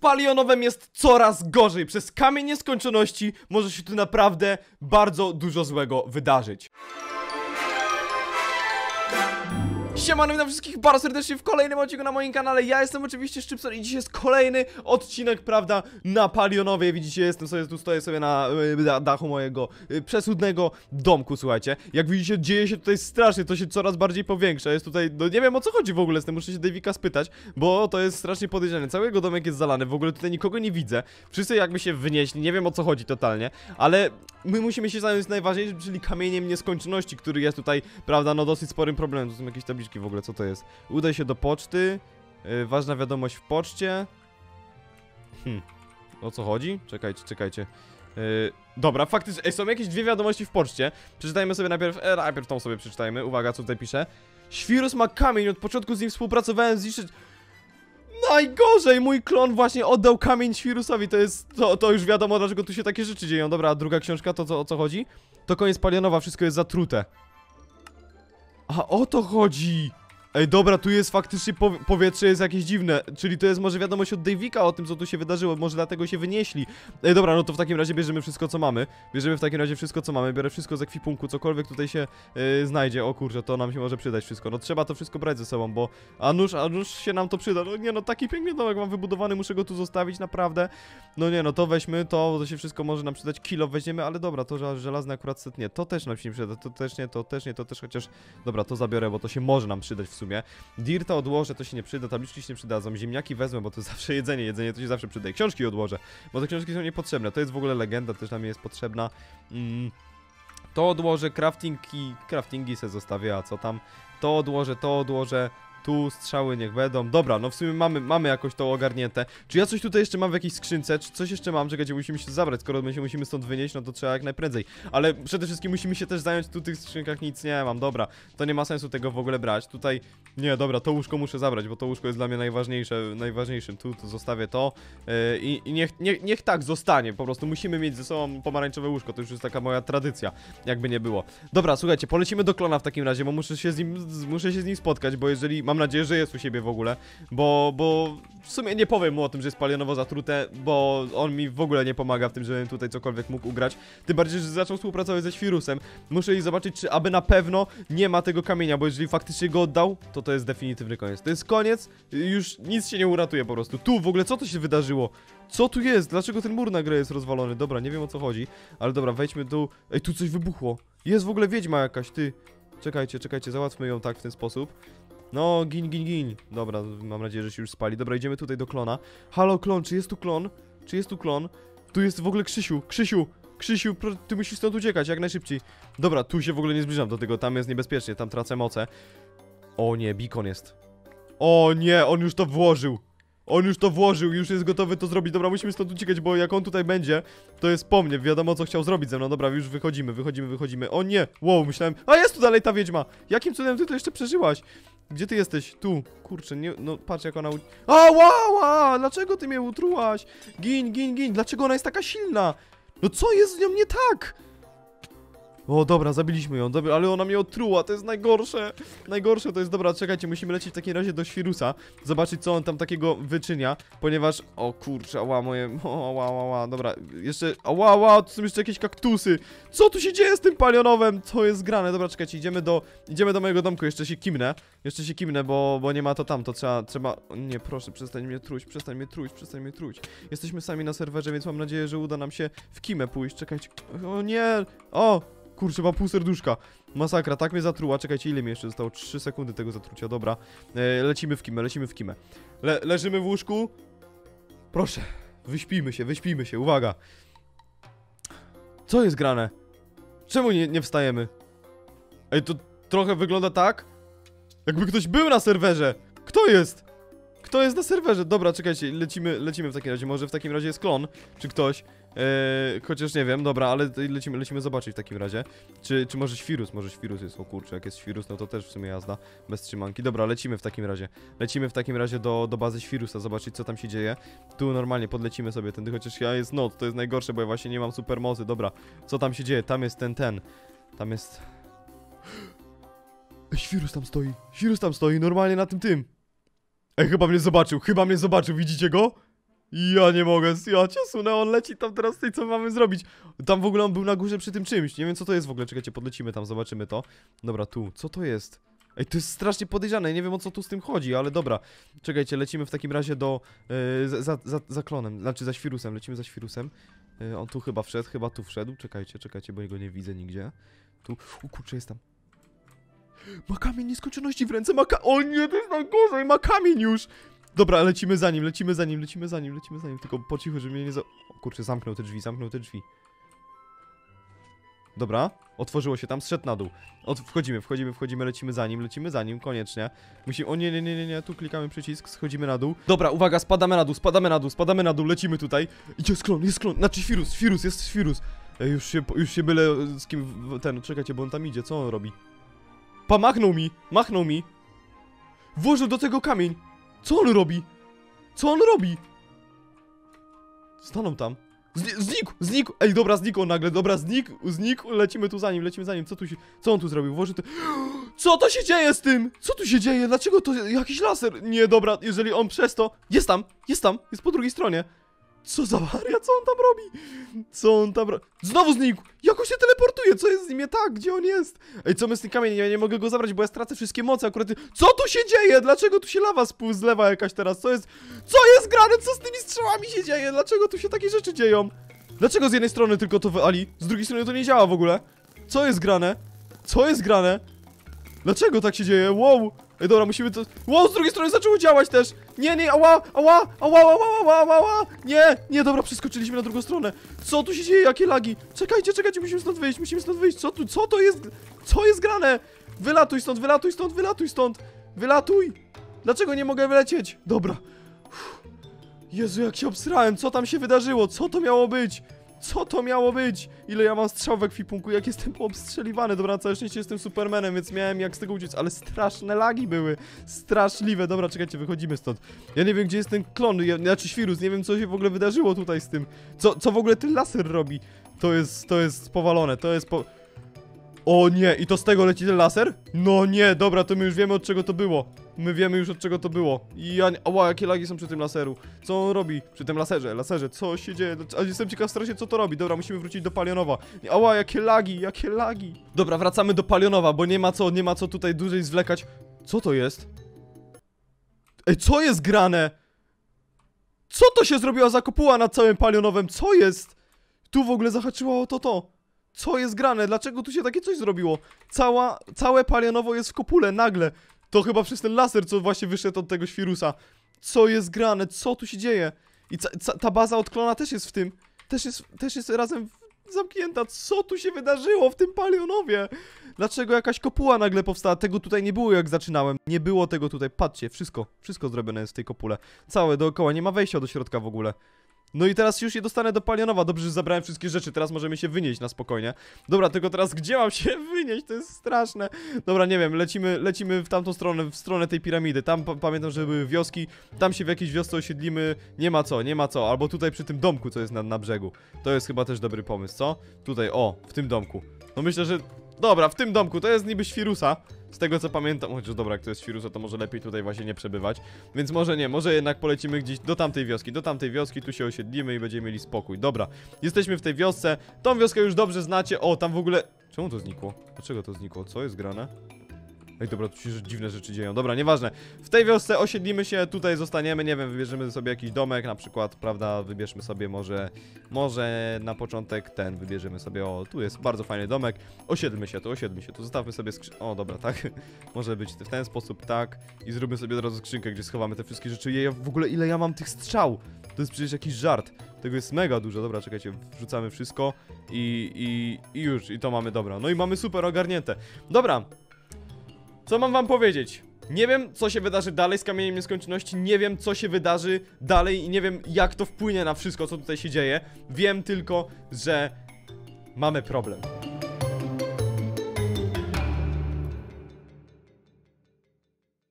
Palionowem jest coraz gorzej. Przez kamień nieskończoności może się tu naprawdę bardzo dużo złego wydarzyć. Siemano, witam wszystkich bardzo serdecznie w kolejnym odcinku na moim kanale. Ja jestem oczywiście Szczypson i dzisiaj jest kolejny odcinek, prawda, na Palionowie. Widzicie, jestem sobie tu, stoję sobie na dachu mojego przesudnego domku, słuchajcie. Jak widzicie, dzieje się tutaj strasznie, to się coraz bardziej powiększa. Jest tutaj, no nie wiem o co chodzi w ogóle z tym, muszę się Davika spytać, bo to jest strasznie podejrzane. Cały jego domek jest zalany, w ogóle tutaj nikogo nie widzę. Wszyscy jakby się wynieśli, nie wiem o co chodzi totalnie, ale my musimy się zająć najważniejszym, czyli kamieniem nieskończoności, który jest tutaj, prawda, no dosyć sporym problemem. To są jakieś tabliczki w ogóle, co to jest? Udaj się do poczty, ważna wiadomość w poczcie. O co chodzi? Czekajcie. Dobra, faktycznie, są jakieś dwie wiadomości w poczcie. Przeczytajmy sobie najpierw tą sobie przeczytajmy. Uwaga, co tutaj pisze. Świrus ma kamień, od początku z nim współpracowałem, zniszczyć... Najgorzej, mój klon właśnie oddał kamień Świrusowi, to już wiadomo, dlaczego tu się takie rzeczy dzieją. Dobra, a druga książka, to o co chodzi? To koniec Palionowa, wszystko jest zatrute. A o to chodzi! Ej, dobra, tu jest faktycznie powietrze jest jakieś dziwne, czyli to jest może wiadomość od Davika o tym, co tu się wydarzyło, może dlatego się wynieśli. Ej, dobra, no to w takim razie bierzemy wszystko, co mamy. Biorę wszystko z ekwipunku, cokolwiek tutaj się znajdzie. O kurczę, to nam się może przydać wszystko. No trzeba to wszystko brać ze sobą, bo a nuż się nam to przyda. No nie, no taki piękny domek mam wybudowany, muszę go tu zostawić, naprawdę. No nie, no to weźmy, to się wszystko może nam przydać. Kilo weźmiemy, ale dobra, to żelazne akurat set nie. To też nam się nie przyda, to też, chociaż... Dobra, to zabiorę, bo to się może nam przydać w sumie. Dirta odłożę, to się nie przyda, tabliczki się nie przydadzą, ziemniaki wezmę, bo to zawsze jedzenie to się zawsze przyda. Książki odłożę, bo te książki są niepotrzebne, to jest w ogóle legenda, też nam jest potrzebna. To odłożę, craftingi se zostawię, a co tam? To odłożę. Tu strzały niech będą. Dobra, no w sumie mamy jakoś to ogarnięte. Czy ja coś tutaj jeszcze mam w jakiejś skrzynce? Czy coś jeszcze mam? Czekajcie, musimy się zabrać. Skoro my się musimy stąd wynieść, no to trzeba jak najprędzej. Ale przede wszystkim musimy się też zająć. Tu w tych skrzynkach nic nie mam, dobra. To nie ma sensu tego w ogóle brać. Tutaj, nie, dobra, to łóżko muszę zabrać, bo to łóżko jest dla mnie najważniejszym. Tu zostawię to. I niech tak zostanie. Po prostu musimy mieć ze sobą pomarańczowe łóżko. To już jest taka moja tradycja, jakby nie było. Dobra, słuchajcie, polecimy do klona w takim razie, bo muszę się z nim spotkać, bo jeżeli... Mam nadzieję, że jest u siebie w ogóle, bo w sumie nie powiem mu o tym, że jest palionowo zatrute, bo on mi w ogóle nie pomaga w tym, żebym tutaj cokolwiek mógł ugrać. Tym bardziej, że zaczął współpracować ze Świrusem. Muszę zobaczyć, czy aby na pewno nie ma tego kamienia, bo jeżeli faktycznie go oddał, to jest definitywny koniec. To jest koniec, już nic się nie uratuje po prostu. Tu w ogóle co to się wydarzyło? Co tu jest? Dlaczego ten mur na grę jest rozwalony? Dobra, nie wiem o co chodzi, ale dobra, wejdźmy tu. Ej, tu coś wybuchło. Jest w ogóle wiedźma jakaś, ty. Czekajcie, załatwmy ją tak w ten sposób. No, gin. Dobra, mam nadzieję, że się już spali. Dobra, idziemy tutaj do klona. Halo, klon, czy jest tu klon? Tu jest w ogóle Krzysiu, ty musisz stąd uciekać jak najszybciej. Dobra, tu się w ogóle nie zbliżam do tego, tam jest niebezpiecznie, tam tracę moce. O nie, beacon jest. O nie, on już to włożył, już jest gotowy to zrobić. Dobra, musimy stąd uciekać, bo jak on tutaj będzie, to jest po mnie, wiadomo co chciał zrobić ze mną. Dobra, już wychodzimy. O nie, wow, myślałem... A jest tu dalej ta wiedźma! Jakim cudem ty to jeszcze przeżyłaś? Gdzie ty jesteś? Tu, kurczę, nie, no patrz jak ona... Ała, dlaczego ty mnie utrułaś? Gin, dlaczego ona jest taka silna? No co jest z nią nie tak? O, dobra, zabiliśmy ją, dobra, ale ona mnie otruła, to jest najgorsze. Najgorsze to jest, dobra, czekajcie, musimy lecieć w takim razie do Świrusa, zobaczyć co on tam takiego wyczynia, ponieważ, o kurczę, dobra, jeszcze, tu są jeszcze jakieś kaktusy. Co tu się dzieje z tym palionowem? Co jest grane? Dobra, czekajcie, idziemy do mojego domku, jeszcze się kimnę, bo nie ma to tam, to trzeba, nie, proszę, przestań mnie truć. Jesteśmy sami na serwerze, więc mam nadzieję, że uda nam się w kimę pójść, czekajcie, o nie, kurczę, mam pół serduszka. Masakra, tak mnie zatruła. Czekajcie, ile mi jeszcze zostało? 3 sekundy tego zatrucia, dobra. Lecimy w kimę. Leżymy w łóżku. Proszę, wyśpijmy się, uwaga. Co jest grane? Czemu nie wstajemy? Ej, to trochę wygląda tak, jakby ktoś był na serwerze. Kto jest? Kto jest na serwerze? Dobra, czekajcie, lecimy w takim razie. Może w takim razie jest klon, czy ktoś. Chociaż nie wiem, dobra, ale lecimy zobaczyć w takim razie. Czy może Świrus? Może Świrus jest, o kurczę, jak jest Świrus, no to też w sumie jazda, bez trzymanki. Dobra, lecimy w takim razie do bazy Świrusa, zobaczyć co tam się dzieje. Tu normalnie podlecimy sobie tędy, chociaż jest noc, to jest najgorsze, bo ja właśnie nie mam supermocy. Dobra, co tam się dzieje? Tam jest tam jest... Świrus tam stoi, normalnie na tym. Ej, chyba mnie zobaczył, widzicie go? Ja nie mogę, ja cię sunę, on leci tam teraz, co mamy zrobić? Tam w ogóle on był na górze przy tym czymś, nie wiem co to jest w ogóle, czekajcie, podlecimy tam, zobaczymy to. Dobra, tu, co to jest? Ej, to jest strasznie podejrzane, nie wiem o co tu z tym chodzi, ale dobra. Czekajcie, lecimy w takim razie do... za klonem, znaczy za świrusem, lecimy za świrusem. On tu chyba wszedł, chyba tu wszedł, czekajcie, bo jego nie widzę nigdzie. Tu, o kurczę, jest tam. Ma kamień nieskończoności w ręce, o nie, to jest najgorzej, ma kamień już! Dobra, lecimy za nim, tylko po cichu, żeby mnie nie O kurczę, zamknął te drzwi. Dobra, otworzyło się tam, zszedł na dół. Wchodzimy, lecimy za nim, koniecznie. Musimy, o nie, tu klikamy przycisk, schodzimy na dół. Dobra, uwaga, spadamy na dół, lecimy tutaj. Jest klon, znaczy świrus, jest świrus. Już się byle z kim, czekajcie, bo on tam idzie, co on robi? Machnął mi. Włożył do tego kamień. Co on robi? Stanął tam. Znikł! Ej, dobra, znikł nagle, znikł, lecimy za nim, co on tu zrobił? Włożył to... Co to się dzieje z tym? Co tu się dzieje? Dlaczego to jakiś laser? Nie, dobra, jeżeli on przez to... Jest po drugiej stronie. Co za waria, co on tam robi? Znowu znikł! Jak on się teleportuje? Co jest z nim nie tak? Gdzie on jest? Ej, co my z tym kamieniem? Ja nie mogę go zabrać, bo ja stracę wszystkie moce akurat. Co tu się dzieje? Dlaczego tu się lawa zlewa jakaś teraz? Co jest grane? Co z tymi strzałami się dzieje? Dlaczego tu się takie rzeczy dzieją? Dlaczego z jednej strony tylko to wali? Z drugiej strony to nie działa w ogóle. Co jest grane? Dlaczego tak się dzieje? Wow! Ej, dobra, musimy to... Wow, z drugiej strony zaczęło działać też! Nie, ała! Nie, dobra, przeskoczyliśmy na drugą stronę. Co tu się dzieje? Jakie lagi? Czekajcie, musimy stąd wyjść. Co to jest? Co jest grane? Wylatuj stąd! Dlaczego nie mogę wylecieć? Dobra. Jezu, jak się obsrałem, co tam się wydarzyło? Co to miało być? Ile ja mam strzał w ekwipunku, jak jestem poobstrzeliwany. Dobra, na całe szczęście jestem Supermanem, więc miałem jak z tego uciec, ale straszne lagi były. Straszliwe. Dobra, czekajcie, wychodzimy stąd. Ja nie wiem, gdzie jest ten klon, znaczy świrus, nie wiem, co się w ogóle wydarzyło tutaj z tym. Co w ogóle ten laser robi? To jest powalone, O nie, i to z tego leci ten laser? No nie, dobra, to my już wiemy, od czego to było. Ała, jakie lagi są przy tym laseru. Co on robi przy tym laserze, co się dzieje? Jestem ciekaw strasznie, co to robi. Dobra, musimy wrócić do Palionowa. Ała, jakie lagi. Dobra, wracamy do Palionowa, bo nie ma co tutaj dłużej zwlekać. Co to jest? Ej, co jest grane? Co to się zrobiła za kopuła nad całym Palionowem? Co jest? Tu w ogóle zahaczyło o to. Co jest grane? Dlaczego tu się takie coś zrobiło? Całe Palionowo jest w kopule, nagle. To chyba przez ten laser, co właśnie wyszedł od tego świrusa. Co jest grane? Co tu się dzieje? I ta baza od klona też jest w tym. Też jest razem zamknięta. Co tu się wydarzyło w tym Palionowie? Dlaczego jakaś kopuła nagle powstała? Tego tutaj nie było, jak zaczynałem. Nie było tego tutaj. Patrzcie, wszystko zrobione jest w tej kopule. Całe dookoła, nie ma wejścia do środka w ogóle. No i teraz już się dostanę do Palionowa. Dobrze, że zabrałem wszystkie rzeczy, teraz możemy się wynieść na spokojnie. Dobra, tylko teraz gdzie mam się wynieść? To jest straszne. Dobra, nie wiem, lecimy w tamtą stronę, w stronę tej piramidy. Tam pamiętam, że były wioski. Tam się w jakiejś wiosce osiedlimy. Nie ma co. Albo tutaj przy tym domku, co jest na brzegu. To jest chyba też dobry pomysł, co? Tutaj, w tym domku. No myślę, że... Dobra, w tym domku, to jest niby świrusa. Z tego co pamiętam, chociaż dobra, jak to jest świrusa, to może lepiej tutaj właśnie nie przebywać. Więc może nie, może jednak polecimy gdzieś do tamtej wioski, tu się osiedlimy i będziemy mieli spokój. Dobra, jesteśmy w tej wiosce, tą wioskę już dobrze znacie. O, tam w ogóle... Czemu to znikło? Dlaczego to znikło? Co jest grane? Ej, dobra, tu się dziwne rzeczy dzieją. Dobra, nieważne. W tej wiosce osiedlimy się, tutaj zostaniemy, nie wiem, wybierzemy sobie jakiś domek na przykład, prawda? Wybierzmy sobie może na początek wybierzemy sobie, tu jest bardzo fajny domek. Osiedlmy się tu, zostawmy sobie o, dobra, tak? Może być w ten sposób, tak? I zróbmy sobie od razu skrzynkę, gdzie schowamy te wszystkie rzeczy. W ogóle ile ja mam tych strzał? To jest przecież jakiś żart. Tego jest mega dużo. Dobra, czekajcie, wrzucamy wszystko i już, i to mamy, dobra. No i mamy super ogarnięte. Dobra. Co mam wam powiedzieć? Nie wiem, co się wydarzy dalej z Kamieniem Nieskończoności, nie wiem, co się wydarzy dalej i nie wiem, jak to wpłynie na wszystko, co tutaj się dzieje. Wiem tylko, że mamy problem.